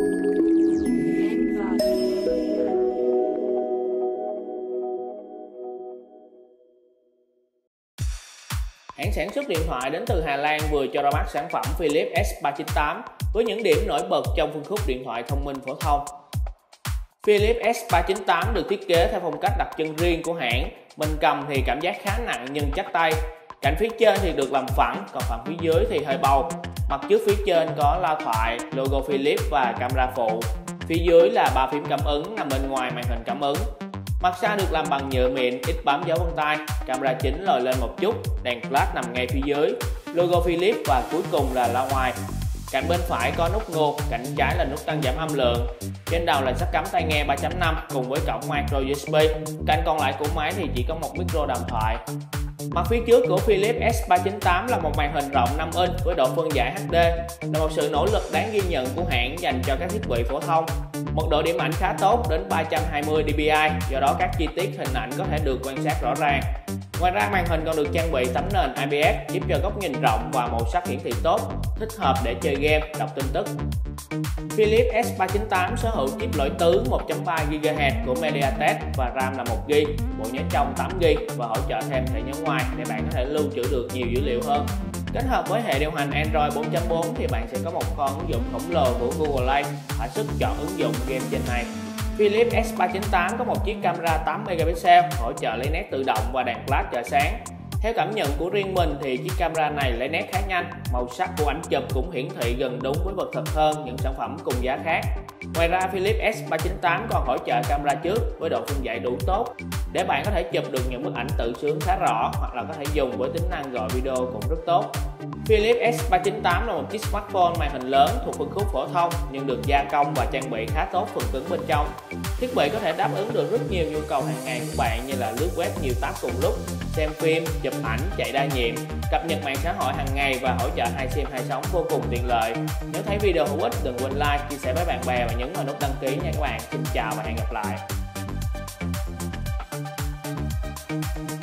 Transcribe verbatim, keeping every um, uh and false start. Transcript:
Hãng sản xuất điện thoại đến từ Hà Lan vừa cho ra mắt sản phẩm Philips S ba chín tám với những điểm nổi bật trong phân khúc điện thoại thông minh phổ thông. Philips S ba chín tám được thiết kế theo phong cách đặc trưng riêng của hãng. Mình cầm thì cảm giác khá nặng nhưng chắc tay. Cạnh phía trên thì được làm phẳng, còn phần phía dưới thì hơi bầu. Mặt trước phía trên có loa thoại, logo Philips và camera phụ. Phía dưới là ba phím cảm ứng nằm bên ngoài màn hình cảm ứng. Mặt sau được làm bằng nhựa mịn, ít bám dấu vân tay. Camera chính lồi lên một chút, đèn flash nằm ngay phía dưới. Logo Philips và cuối cùng là loa ngoài. Cạnh bên phải có nút ngược, cạnh trái là nút tăng giảm âm lượng. Trên đầu là sắp cắm tai nghe ba chấm năm cùng với cổng micro u ét bê. Cạnh còn lại của máy thì chỉ có một micro đàm thoại. Mặt phía trước của Philips S ba chín tám là một màn hình rộng năm inch với độ phân giải hát đê, là một sự nỗ lực đáng ghi nhận của hãng dành cho các thiết bị phổ thông. Mật độ điểm ảnh khá tốt đến ba trăm hai mươi đê pê i, do đó các chi tiết hình ảnh có thể được quan sát rõ ràng. Ngoài ra màn hình còn được trang bị tấm nền i pê ét giúp cho góc nhìn rộng và màu sắc hiển thị tốt, thích hợp để chơi game, đọc tin tức. Philips S ba chín tám sở hữu chip lỗi tứ một chấm ba gi ga héc của MediaTek và RAM là một gi ga bai, bộ nhớ trong tám gi ga bai và hỗ trợ thêm thẻ nhớ ngoài để bạn có thể lưu trữ được nhiều dữ liệu hơn. Kết hợp với hệ điều hành Android bốn chấm bốn thì bạn sẽ có một kho ứng dụng khổng lồ của Google Play, thỏa sức chọn ứng dụng game trên này. Philips S ba chín tám có một chiếc camera tám megapixel hỗ trợ lấy nét tự động và đèn flash trợ sáng. Theo cảm nhận của riêng mình thì chiếc camera này lấy nét khá nhanh, màu sắc của ảnh chụp cũng hiển thị gần đúng với vật thật hơn những sản phẩm cùng giá khác. Ngoài ra Philips S ba chín tám còn hỗ trợ camera trước với độ phân giải đủ tốt để bạn có thể chụp được những bức ảnh tự sướng khá rõ, hoặc là có thể dùng với tính năng gọi video cũng rất tốt. Philips S ba chín tám là một chiếc smartphone màn hình lớn thuộc phân khúc phổ thông nhưng được gia công và trang bị khá tốt phần cứng bên trong. Thiết bị có thể đáp ứng được rất nhiều nhu cầu hàng ngày của bạn như là lướt web nhiều tab cùng lúc, xem phim, chụp ảnh, chạy đa nhiệm, cập nhật mạng xã hội hàng ngày và hỗ trợ hai sim hai sóng vô cùng tiện lợi. Nếu thấy video hữu ích đừng quên like, chia sẻ với bạn bè và nhấn vào nút đăng ký nha các bạn. Xin chào và hẹn gặp lại.